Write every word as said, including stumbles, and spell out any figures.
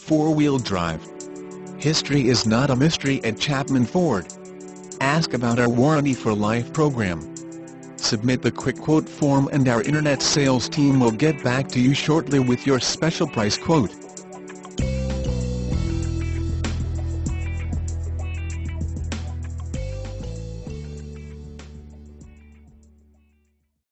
four-wheel drive. History is not a mystery at Chapman Ford. Ask about our Warranty for Life program. Submit the quick quote form and our internet sales team will get back to you shortly with your special price quote.